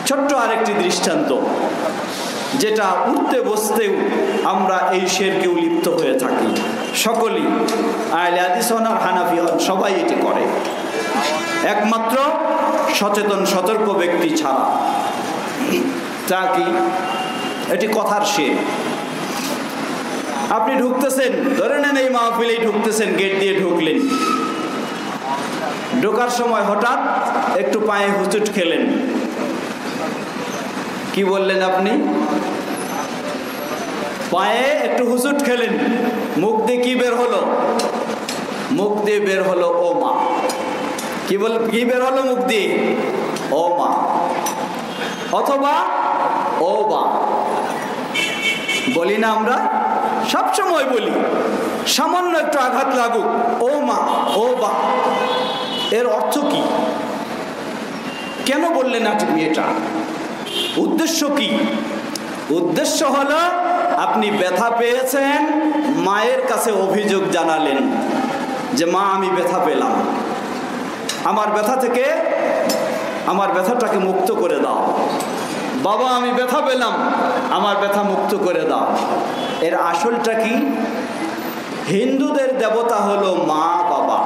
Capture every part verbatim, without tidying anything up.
ছোট্ট আরেকটি দৃষ্টান্ত, যেটা উঠতে বসতেও আমরা এই শেরকেও লিপ্ত হয়ে থাকি। সকলেই আহলে হাদিস হন আর হানাফি হন, সবাই এটি করে, একমাত্র সচেতন সতর্ক ব্যক্তি ছাড়া। তা কি? এটি কথার শের। আপনি ঢুকতেছেন, ধরে নেন এই মাহফিলেই ঢুকতেছেন, গেট দিয়ে ঢুকলেন, ঢোকার সময় হঠাৎ একটু পায়ে হুচুট খেলেন। কি বললেন আপনি? পায়ে একটু হুচুট খেলেন, মুখ দিয়ে কি বের হলো? মুখ দিয়ে বের হলো ও মা। কি বল কি বের হলো মুখ দিয়ে? ও মা, অথবা ও বা। বলি না আমরা? সব সময় বলি, সামান্য একটু আঘাত লাগুক, ও মা, ও বা। এর অর্থ কি? কেন বললেন আপনি এটা? উদ্দেশ্য কি? উদ্দেশ্য হলো আপনি ব্যথা পেয়েছেন, মায়ের কাছে অভিযোগ জানালেন যে মা আমি ব্যথা পেলাম, আমার ব্যথা থেকে আমার ব্যথাটাকে মুক্ত করে দাও। বাবা আমি ব্যথা পেলাম, আমার ব্যথা মুক্ত করে দাও। এর আসলটা কি? হিন্দুদের দেবতা হলো মা বাবা।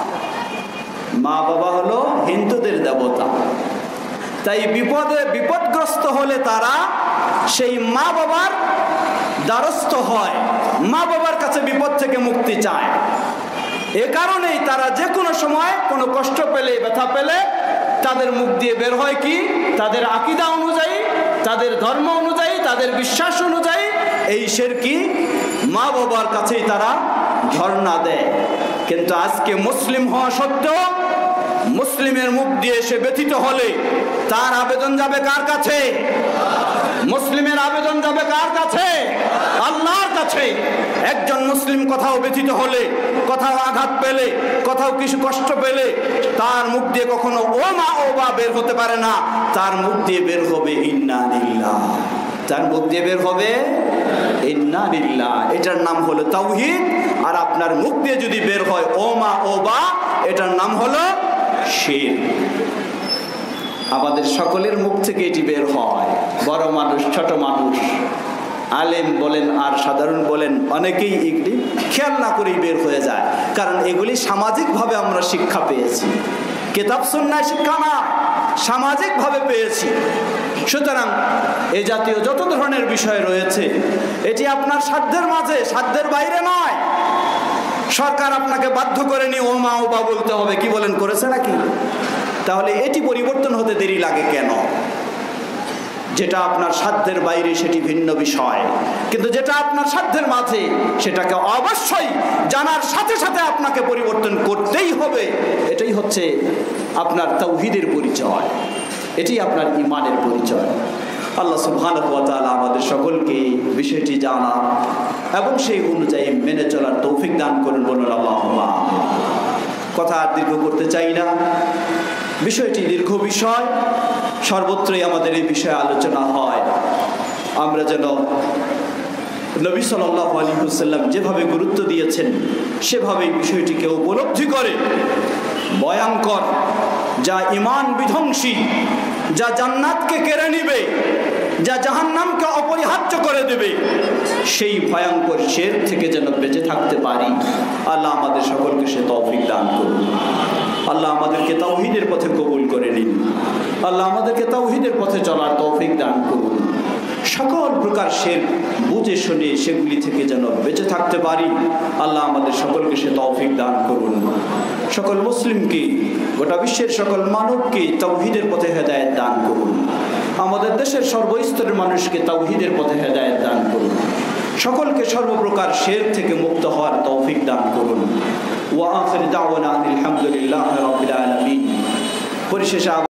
মা বাবা হলো হিন্দুদের দেবতা। তাই বিপদে বিপদগ্রস্ত হলে তারা সেই মা বাবার দ্বারস্থ হয়, মা বাবার কাছে বিপদ থেকে মুক্তি চায়। এ কারণেই তারা যে কোনো সময় কোনো কষ্ট পেলে, ব্যথা পেলে তাদের মুখ দিয়ে বের হয় কি? তাদের আকীদা অনুযায়ী, তাদের ধর্ম অনুযায়ী, তাদের বিশ্বাস অনুযায়ী এই শিরকি মা বাবার কাছেই তারা ধর্ণা দেয়। কিন্তু আজকে মুসলিম হওয়া সত্ত্বেও মুসলিমের মুখ দিয়ে এসে ব্যথিত হলে তার আবেদন যাবে কার কাছে? মুসলিমের আবেদন যাবে কার কাছে? আল্লাহর কাছে। একজন মুসলিম কোথাও ব্যথিত হলে, কোথাও আঘাত পেলে, কোথাও কিছু কষ্ট পেলে তার মুখ দিয়ে কখনো ও মা ও বা বের হতে পারে না। তার মুখ দিয়ে বের হবে ইন্না লিল্লাহ। তার মুখ দিয়ে বের হবে ইন্না লিল্লাহ। এটার নাম হলো তাওহীদ। আর আপনার মুখ দিয়ে যদি বের হয় ও মা ও বা, এটার নাম হলো শিরক। আমাদের সকলের মুখ থেকে এটি বের হয়, বড় মানুষ, ছোট মানুষ, আলেম বলেন আর সাধারণ বলেন, অনেকেই এগুলি খেয়াল না করেই বের হয়ে যায়। কারণ এগুলি সামাজিকভাবে আমরা শিক্ষা পেয়েছি, কিতাব সুন্নাহ শিক্ষা না, সামাজিকভাবে পেয়েছি। সুতরাং এই জাতীয় যত ধরনের বিষয় রয়েছে এটি আপনার সাধ্যের মাঝে, সাধ্যের বাইরে নয়। সরকার আপনাকে বাধ্য করে নিয়ে ও মা ও বা বলতে হবে, কি বলেন? করেছে নাকি? তাহলে এটি পরিবর্তন হতে দেরি লাগে কেন? যেটা আপনার সাধ্যের বাইরে সেটি ভিন্ন বিষয়, কিন্তু যেটা আপনার সাধ্যের মাঝে সেটাকে অবশ্যই জানার সাথে সাথে আপনাকে পরিবর্তন করতেই হবে। এটাই হচ্ছে আপনার তাওহীদের পরিচয়, এটি আপনার ঈমানের পরিচয়। আল্লাহ সুবহানাহু ওয়া তাআলা আমাদের সকলকে বিষয়টি জানা এবং সেই অনুযায়ী মেনে চলার তৌফিক দান করুন, বলুন আল্লাহুম্মা। কথা আর দীর্ঘ করতে চাই না, বিষয়টি দীর্ঘ বিষয়, সর্বত্রই আমাদের এই বিষয়ে আলোচনা হয়। আমরা যেন নবী সাল্লাল্লাহু আলাইহি ওয়াসাল্লাম যেভাবে গুরুত্ব দিয়েছেন সেভাবে বিষয়টিকে উপলব্ধি করে ভয়ঙ্কর, যা ঈমান বিধ্বংসী, যা জান্নাতকে কেড়ে নিবে, যা জাহান্নামকে অপরিহার্য করে দেবে, সেই ভয়ঙ্কর শিরক থেকে যেন বেঁচে থাকতে পারি। আল্লাহ আমাদের সকলকে সে তৌফিক দান করুন। আল্লাহ আমাদেরকে তাওহীদের পথে কবুল করে নিন। আল্লাহ আমাদেরকে তাওহীদের পথে চলার তৌফিক দান করুন। সকল প্রকার শিরক বুঝে শুনে সেগুলি থেকে যেন বেঁচে থাকতে পারি। আল্লাহ আমাদের সকলকে সে তৌফিক দান করুন। সকল মুসলিমকে, গোটা বিশ্বের সকল মানবকে তাওহীদের পথে হেদায়েত দান করুন। আমাদের দেশের সর্বস্তরের মানুষকে তাওহীদের পথে হেদায়েত দান করুন। সকলকে সর্বপ্রকার শিরক থেকে মুক্ত হওয়ার তৌফিক দান করুন। ওয়া আখির দাওয়ানা আলহামদুলিল্লাহি রাব্বিল আলামিন। পরিশেষে